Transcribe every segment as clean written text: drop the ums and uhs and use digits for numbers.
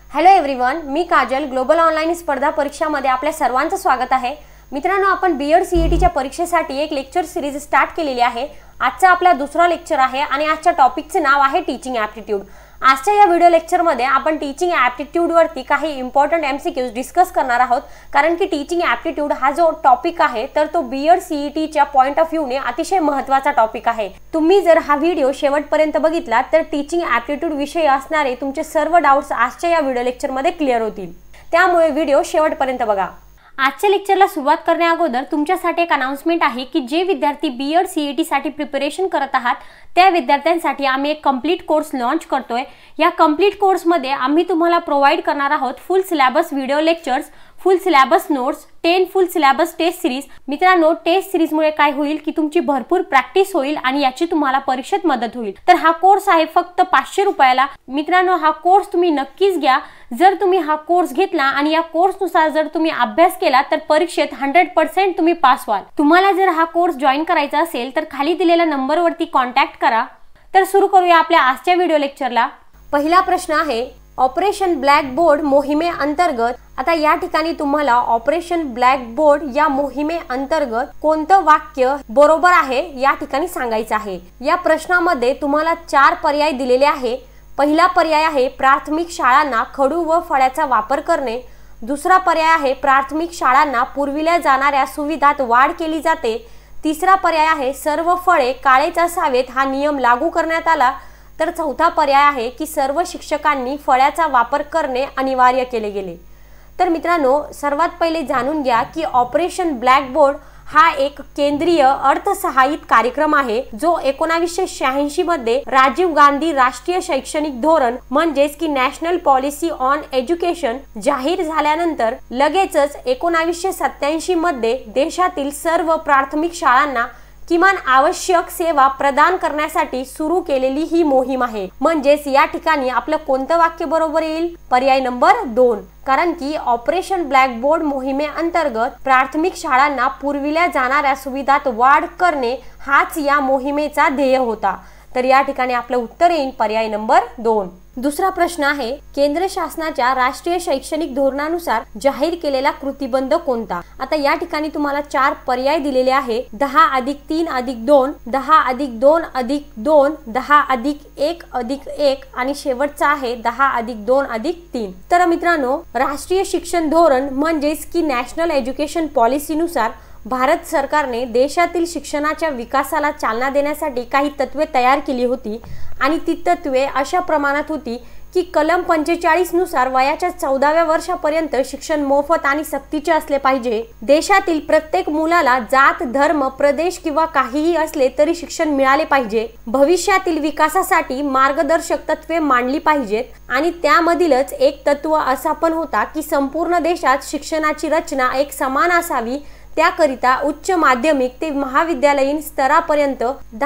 Hello everyone, मी Kajal global online स्पर्धा परीक्षामध्ये आपल्या सर्वांचं स्वागत आहे। मित्रांनो, आपण बीएड सीईटीच्या परीक्षेसाठी एक लेक्चर सिरीज स्टार्ट केलेली आहे। आजचा आपला दुसरा लेक्चर आहे आणि आजच्या टॉपिकचे नाव आहे टीचिंग ॲप्टिट्यूड। आजच्या या व्हिडिओ लेक्चरमध्ये आपण टीचिंग ॲप्टिट्यूड वरती काही इम्पॉर्टंट एमसीक्यूज डिस्कस करणार आहोत, कारण की टीचिंग ॲप्टिट्यूड हा जो टॉपिक आहे तर तो बीएड सीईटीच्या पॉइंट ऑफ व्ह्यूने अतिशय महत्त्वाचा टॉपिक आहे। तुम्ही जर हा व्हिडिओ शेवटपर्यंत बघितला तर टीचिंग ॲप्टिट्यूड विषयी असणारे तुमचे सर्व डाउट्स आजच्या या व्हिडिओ लेक्चरमध्ये क्लिअर होतील, त्यामुळे व्हिडिओ शेवटपर्यंत बघा। आजच्या लेक्चरला सुरुवात करण्या अगोदर तुमच्यासाठी एक अनाउन्समेंट आहे की जे विद्यार्थी बीएड सीईटी साठी प्रिपरेशन करत आहात त्या विद्यार्थ्यांसाठी आम्ही एक कंप्लीट कोर्स लॉन्च करतोय। या कंप्लीट कोर्समध्ये आम्ही तुम्हाला प्रोव्हाइड करणार आहोत full syllabus video lectures, full syllabus notes, 10 full syllabus test series. मित्रांनो, टेस्ट सिरीज मुळे काय होईल की तुमची भरपूर प्रॅक्टिस होईल आणि याची तुम्हाला परीक्षेत मदत होईल। तर हा कोर्स आहे फक्त 500 रुपयाला। मित्रांनो, हा कोर्स तुम्ही नक्कीच घ्या। जर तुम्ही हा कोर्स घेतला आणि या कोर्सनुसार जर तुम्ही अभ्यास केला तर परीक्षेत 100% तुम्ही पास व्हाल। तुम्हाला जर हा कोर्स जॉइन करायचा असेल तर खाली दिलेल्या नंबरवरती कॉन्टॅक्ट करा। तर सुरू करूया आपल्या आजच्या व्हिडिओ लेक्चरला। पहिला प्रश्न आहे ऑपरेशन ब्लॅक बोर्ड मोहिमे अंतर्गत। आता या ठिकाणी तुम्हाला ऑपरेशन ब्लॅक बोर्ड या मोहिमे अंतर्गत कोणतं वाक्य बरोबर आहे या ठिकाणी सांगायचं आहे। या प्रश्नामध्ये तुम्हाला 4 पर्याय दिलेले आहे। पहिला पर्याय आहे प्राथमिक शाळांना खडू व फळ्याचा वापर करणे। दुसरा पर्याय आहे प्राथमिक शाळांना पुरविल्या जाणाऱ्या सुविधात वाढ केली जाते। तिसरा पर्याय आहे सर्व फळे काळेच असावेत हा नियम लागू करण्यात आला। तर चौथा पर्याय आहे की सर्व शिक्षकांनी फळ्याचा वापर करणे अनिवार्य केले गेले। तर मित्रांनो, सर्वात पहिले जाणून घ्या की ऑपरेशन ब्लॅक बोर्ड हा एक केंद्रीय अर्थसहाय्यित कार्यक्रम आहे जो 1986 मध्ये राजीव गांधी राष्ट्रीय शैक्षणिक धोरण म्हणजेच की नॅशनल पॉलिसी ऑन एज्युकेशन जाहीर झाल्यानंतर लगेचच 1987 मध्ये देशातील सर्व प्राथमिक शाळांना किमान आवश्यक सेवा प्रदान करण्यासाठी सुरू केलेली ही मोहीम आहे। म्हणजेच या ठिकाणी आपलं कोणतं वाक्य बरोबर येईल? पर्याय नंबर 2, कारण की ऑपरेशन ब्लॅक बोर्ड मोहिमे अंतर्गत प्राथमिक शाळांना पुरविल्या जाणाऱ्या सुविधात वाढ करणे हाच या मोहिमेचा ध्येय होता। तर या ठिकाणी आपलं उत्तर येईल पर्याय नंबर 2। दुसरा प्रश्न आहे केंद्र शासनाच्या राष्ट्रीय शैक्षणिक धोरणानुसार जाहीर केलेला कृतिबंध कोणता? आता या ठिकाणी तुम्हाला 4 पर्याय दिलेले आहे। 10+3+2, 10+2+2, 10+1+1 आणि शेवटचा आहे 10+2+3। तर मित्रांनो, राष्ट्रीय शिक्षण धोरण म्हणजेच की नॅशनल एज्युकेशन पॉलिसीनुसार भारत सरकारने देशातील शिक्षणाच्या विकासाला चालना देण्यासाठी काही तत्त्वे तयार केली होती आणि ती तत्त्वे अशा प्रमाणात होती की कलम 45 नुसार वयाच्या 14व्या वर्षापर्यंत शिक्षण मोफत आणि सक्तीचे असले पाहिजे। देशातील प्रत्येक मुलाला जात, धर्म, प्रदेश किंवा काहीही असले तरी शिक्षण मिळाले पाहिजे। भविष्यातील विकासासाठी मार्गदर्शक तत्त्वे मांडली पाहिजेत आणि त्यामधीलच एक तत्व असा पण होता की संपूर्ण देशात शिक्षणाची रचना एक समान असावी। त्याकरिता उच्च माध्यमिक ते महाविद्यालयीन स्तरापर्यंत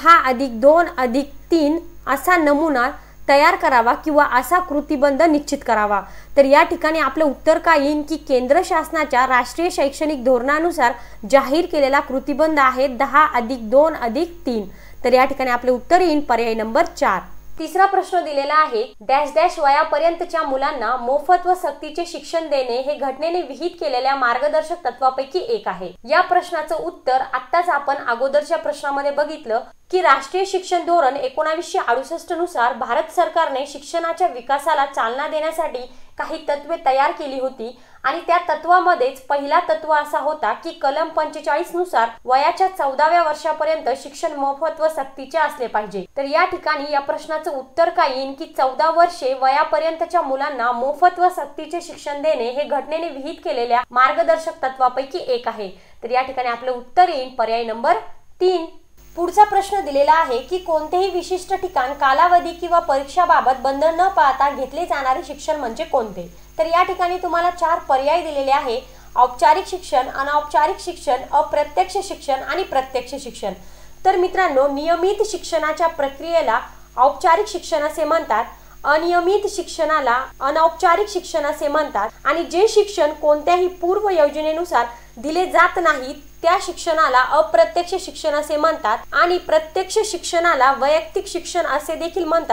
10+2+3 असा नमुना तयार करावा किंवा असा कृतिबंध निश्चित करावा। तर या ठिकाणी आपलं उत्तर काय येईल की केंद्र शासनाच्या राष्ट्रीय शैक्षणिक धोरणानुसार जाहीर केलेला कृतिबंध आहे 10+2+3। तर या ठिकाणी आपले उत्तर येईल पर्याय नंबर 4। तिसरा प्रश्न दिलेला आहे डॅश डॅश वयापर्यंतच्या मुलांना मोफत व सक्तीचे शिक्षण देणे हे घटनेने विहित केलेल्या मार्गदर्शक तत्वापैकी एक आहे। या प्रश्नाचं उत्तर आत्ताच आपण अगोदरच्या प्रश्नामध्ये बघितलं की राष्ट्रीय शिक्षण धोरण 1968 नुसार भारत सरकारने शिक्षणाच्या विकासाला चालना देण्यासाठी काही तत्त्वे तयार केली होती आणि त्या तत्वामध्येच पहिला तत्व असा होता की कलम 45 नुसार वयाच्या 14व्या वर्षापर्यंत शिक्षण मोफत व सक्तीचे असले पाहिजे। तर या ठिकाणी या प्रश्नाचं उत्तर काय येईल की 14 वर्षे वयापर्यंतच्या मुलांना मोफत व सक्तीचे शिक्षण देणे हे घटनेने विहित केलेल्या मार्गदर्शक तत्वापैकी एक आहे। तर या ठिकाणी आपलं उत्तर येईल पर्याय नंबर 3। पुढचा प्रश्न दिलेला आहे की कोणतेही विशिष्ट ठिकाण, कालावधी किंवा परीक्षाबाबत बंधन न पाळता घेतले जाणारे शिक्षण म्हणजे कोणते? तर या ठिकाणी तुम्हाला 4 पर्याय दिलेले आहे। औपचारिक शिक्षण, अनौपचारिक शिक्षण, अप्रत्यक्ष शिक्षण आणि प्रत्यक्ष शिक्षण। तर मित्रांनो, नियमित शिक्षणाच्या प्रक्रियेला औपचारिक शिक्षण असे म्हणतात, अनियमित शिक्षणाला अनौपचारिक शिक्षण असे म्हणतात आणि जे शिक्षण कोणत्याही पूर्व योजनेनुसार दिले जात नाहीत त्या शिक्षणाला अप्रत्यक्ष शिक्षण असे म्हणतात आणि प्रत्यक्ष शिक्षणाला वैयक्तिक शिक्षण असे देखील म्हणतात।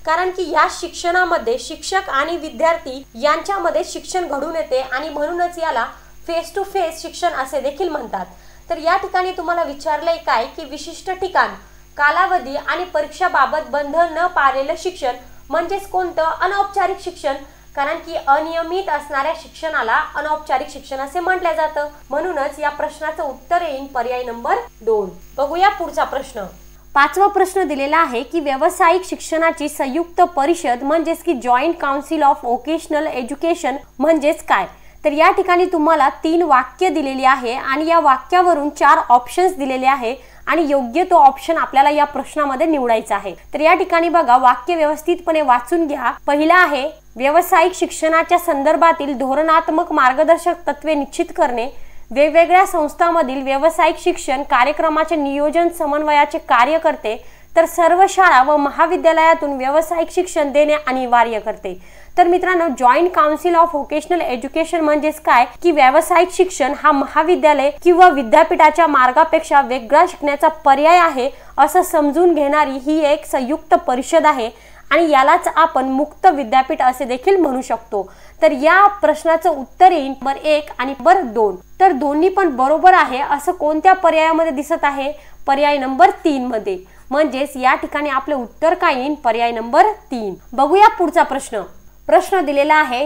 कारण की या शिक्षणामध्ये शिक्षक आणि विद्यार्थी यांच्यामध्ये शिक्षण घडून येते आणि म्हणूनच याला फेस टू फेस शिक्षण असे देखील म्हणतात। तर या ठिकाणी तुम्हाला विचारलंय काय की विशिष्ट ठिकाण, कालावधी आणि परीक्षाबाबत बंध न पाळलेलं शिक्षण म्हणजेच कोणतं? अनौपचारिक शिक्षण। कारण की अनियमित असणाऱ्या शिक्षणाला अनौपचारिक शिक्षण असे म्हटले जातं। म्हणूनच या प्रश्नाचं उत्तर येईल पर्याय नंबर 2। बघूया पुढचा प्रश्न। 5वा प्रश्न दिलेला आहे की व्यावसायिक शिक्षणाची संयुक्त परिषद म्हणजेच की Joint Council of Vocational Education म्हणजेच काय? तर या ठिकाणी तुम्हाला 3 वाक्य दिलेली आहे आणि या वाक्यावरून 4 ऑप्शन्स दिलेले आहे आणि योग्य तो ऑप्शन आपल्याला या प्रश्नामध्ये निवडायचा आहे। तर या ठिकाणी बघा, वाक्य व्यवस्थितपणे वाचून घ्या। पहिला आहे व्यावसायिक शिक्षणाच्या संदर्भातील धोरणात्मक मार्गदर्शक तत्वे निश्चित करणे, वेगवेगळ्या संस्थांमधील व्यावसायिक शिक्षण कार्यक्रमाचे नियोजन समन्वयाचे कार्य करते, तर सर्व शाळा व महाविद्यालयातून व्यावसायिक शिक्षण देणे अनिवार्य करते। तर मित्रांनो, Joint Council of Vocational Education म्हणजेच काय की व्यावसायिक शिक्षण हा महाविद्यालय किंवा विद्यापीठाच्या मार्गापेक्षा वेगळा शिकण्याचा पर्याय आहे असं समजून घेणारी ही एक संयुक्त परिषद आहे आणि यालाच आपण मुक्त विद्यापीठ असे देखील म्हणू शकतो। तर या प्रश्नाचं उत्तर येईल नंबर 1 आणि नंबर 2। तर दोन्ही पण बरोबर आहे असं कोणत्या पर्यायामध्ये दिसत आहे? पर्याय नंबर 3 मध्ये। म्हणजेच या ठिकाणी आपले उत्तर काय येईल? पर्याय नंबर 3। बघूया पुढचा प्रश्न। प्रश्न दिलेला आहे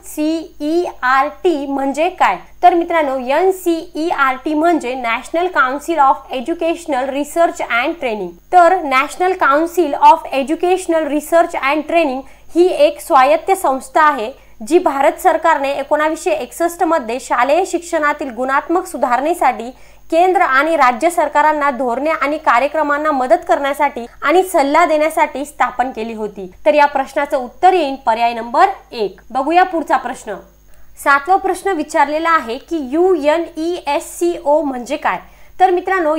NCERT म्हणजे काय? तर मित्रांनो, NCERT म्हणजे National Council of Educational Research and Training. तर National Council of Educational Research and Training ही एक स्वायत्त संस्था आहे जी भारत सरकारने 1961 मध्ये शालेय शिक्षणातील गुणात्मक सुधारणेसाठी केंद्र आणि राज्य सरकारांना धोरणे आणि कार्यक्रमांना मदत करण्यासाठी आणि सल्ला देण्यासाठी स्थापन केली होती। तर या प्रश्नाचं उत्तर येईल पर्याय नंबर 1। बघूया पुढचा प्रश्न। 7वा प्रश्न विचारलेला आहे की UNESCO म्हणजे काय? तर मित्रांनो,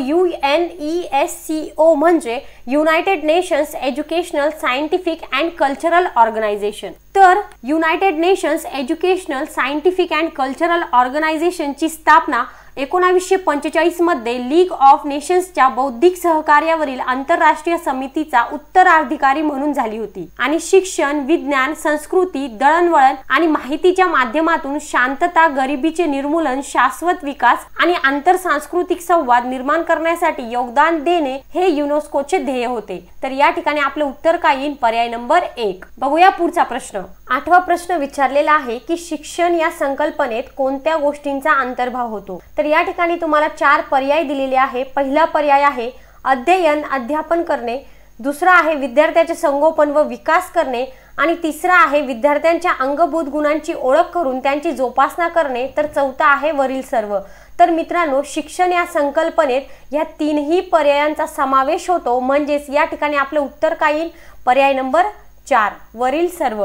UNESCO म्हणजे United Nations Educational Scientific and Cultural Organisation. तर United Nations Educational Scientific and Cultural ऑर्गनायझेशनची स्थापना 1945 मध्ये लीग ऑफ नेशन्सच्या बौद्धिक सहकार्यावरील आंतरराष्ट्रीय समितीचा उत्तराधिकारी म्हणून झाली होती आणि शिक्षण, विज्ञान, संस्कृती, दळणवळण आणि माहितीच्या माध्यमातून शांतता, गरिबीचे निर्मूलन, शाश्वत विकास आणि आंतरसांस्कृतिक संवाद निर्माण करण्यासाठी योगदान देणे हे युनेस्कोचे ध्येय होते। तर या ठिकाणी आपले उत्तर काय येईल? पर्याय नंबर 1। बघूया पुढचा प्रश्न। 8वा प्रश्न विचारलेला आहे की शिक्षण या संकल्पनेत कोणत्या गोष्टींचा अंतर्भाव होतो? तर या ठिकाणी तुम्हाला 4 पर्याय दिलेले आहे। पहिला पर्याय आहे अध्ययन, अध्यापन करणे, दुसरा आहे विद्यार्थ्याचे संगोपन व विकास करणे आणि तिसरा आहे विद्यार्थ्यांच्या अंगभूत गुणांची ओळख करून त्यांची जोपासना करणे, तर चौथा आहे वरील सर्व। तर मित्रांनो, शिक्षण या संकल्पनेत या 3ही पर्यायांचा समावेश होतो। म्हणजेच या ठिकाणी आपले उत्तर काय येईल? पर्याय नंबर 4 वरील सर्व।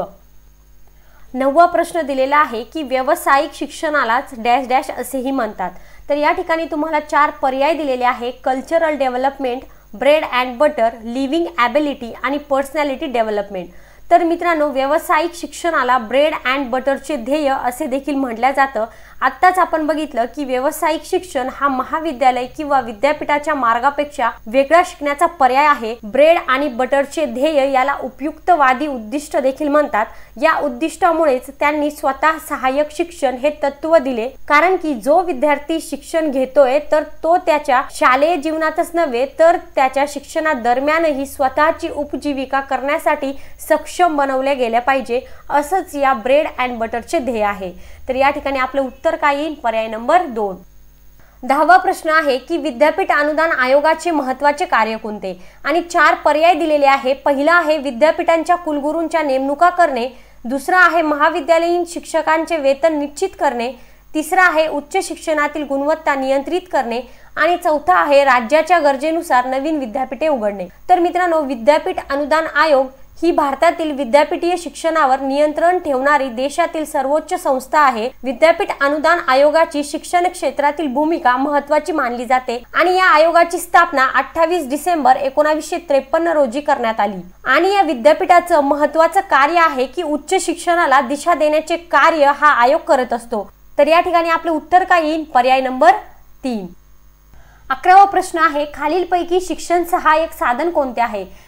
9वा प्रश्न दिलेला आहे की व्यावसायिक शिक्षणालाच डॅश डॅश असेही म्हणतात। तर या ठिकाणी तुम्हाला 4 पर्याय दिलेले आहे। Cultural development, bread and butter, living ability आणि पर्सनॅलिटी डेव्हलपमेंट। तर मित्रांनो, व्यावसायिक शिक्षणाला ब्रेड अँड बटरचे ध्येय असे देखील म्हटलं जातं। आत्ताच आपण बघितलं की व्यावसायिक शिक्षण हा महाविद्यालय किंवा विद्यापीठाच्या मार्गापेक्षा वेगळा शिकण्याचा पर्याय आहे। ब्रेड आणि बटरचे ध्येय याला उपयुक्तवादी उद्दिष्ट देखील म्हणतात। या उद्दिष्टामुळेच त्यांनी स्वतः सहाय्यक शिक्षण हे तत्व दिले, कारण की जो विद्यार्थी शिक्षण घेतोय तर तो त्याच्या शालेय जीवनातच नव्हे तर त्याच्या शिक्षणादरम्यानही स्वतःची उपजीविका करण्यासाठी सक्षम बनवले गेले पाहिजे, असंच या ब्रेड अँड बटरचे ध्येय आहे। तर या ठिकाणी आपले उत्तर काय येईल? पर्याय नंबर 2। 10वा प्रश्न आहे की विद्यापीठ अनुदान आयोगाचे महत्त्वाचे कार्य कोणते? आणि 4 पर्याय दिलेले आहे। पहिला आहे विद्यापीठांच्या कुलगुरूंच्या नेमणुका करणे, दुसरा आहे महाविद्यालयीन शिक्षकांचे वेतन निश्चित करणे, तिसरा आहे उच्च शिक्षणातील गुणवत्ता नियंत्रित करणे आणि चौथा आहे राज्याच्या गरजेनुसार नवीन विद्यापीठे उघडणे। तर मित्रांनो, विद्यापीठ अनुदान आयोग ही भारतातील विद्यापीठीय शिक्षणावर नियंत्रण ठेवणारी देशातील सर्वोच्च संस्था आहे। विद्यापीठ अनुदान आयोगाची शिक्षण क्षेत्रातील भूमिका महत्त्वाची मानली जाते आणि या आयोगाची स्थापना 28 डिसेंबर 1953 रोजी करण्यात आली आणि या विद्यापीठाचं महत्त्वाचं कार्य आहे की उच्च शिक्षणाला दिशा देण्याचे कार्य हा आयोग करत असतो। तर या ठिकाणी आपले उत्तर काय येईल? पर्याय नंबर 3। 11वा प्रश्न आहे खालीलपैकी शिक्षण सहाय्यक साधन कोणते आहे?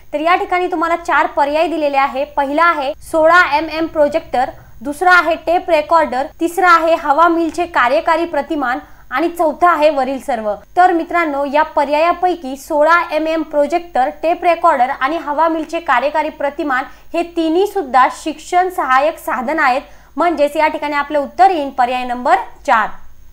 तर या ठिकाणी तुम्हाला 4 पर्याय दिलेले आहे। पहिला आहे 16mm प्रोजेक्टर, दुसरा आहे टेप रेकॉर्डर, तिसरा आहे हवा मिलचे कार्यकारी प्रतिमान आणि चौथा आहे वरील सर्व। तर मित्रांनो, या पर्यायापैकी 16mm प्रोजेक्टर, टेप रेकॉर्डर आणि हवा मिलचे कार्यकारी प्रतिमान हे तिन्ही सुद्धा शिक्षण सहाय्यक साधन आहेत, म्हणजेच या ठिकाणी आपले उत्तर येईल पर्याय नंबर 4।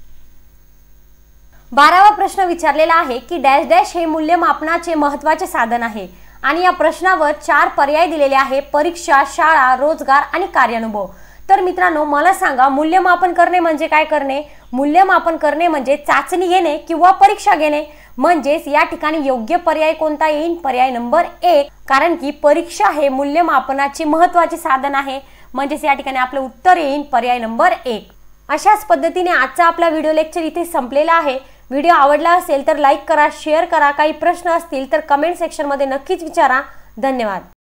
12वा प्रश्न विचारलेला आहे की डॅश डॅश हे मूल्यमापनाचे महत्त्वाचे साधन आहे आणि या प्रश्नावर 4 पर्याय दिलेले आहे, परीक्षा, शाळा, रोजगार आणि कार्यानुभव। तर मित्रांनो, मला सांगा, मूल्यमापन करणे म्हणजे काय करणे? मूल्यमापन करणे म्हणजे चाचणी घेणे किंवा परीक्षा घेणे, म्हणजेच या ठिकाणी योग्य पर्याय कोणता येईल? पर्याय नंबर 1, कारण की परीक्षा हे मूल्यमापनाचे महत्त्वाचे साधन आहे, म्हणजेच या ठिकाणी आपले उत्तर येईल पर्याय नंबर 1। अशाच पद्धतीने आजचा आपला व्हिडिओ लेक्चर इथे संपलेला आहे। व्हिडिओ आवडला असेल तर लाईक करा, शेअर करा, काही प्रश्न असतील तर कमेंट सेक्शन मध्ये नक्कीच विचारा। धन्यवाद।